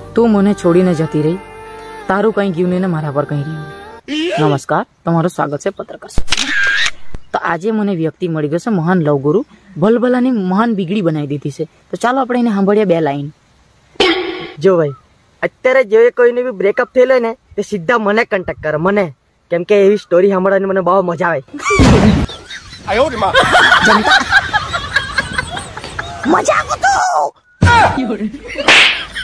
તું મને છોડીને જતી રહી, તારું કઈ ગયું ને મારા પર કઈ રહ્યું. નમસ્કાર, તમારું સ્વાગત છે પત્રકાર. તો આજે મને વ્યક્તિ મળી ગયો છે, મહાન લવગુરુ. ભલભલાની મહાન બીગડી બનાવી દીધી છે. તો ચાલો આપણે એને સાંભળીએ 2 લાઈન. જો ભાઈ, અત્યારે જે કોઈને બી બ્રેકઅપ થયેલો ને તે સીધા મને કોન્ટેક્ટ કરે, મને, કેમ કે એવી સ્ટોરી સાંભળવાની મને બહુ મજા આવે. મજા આવતો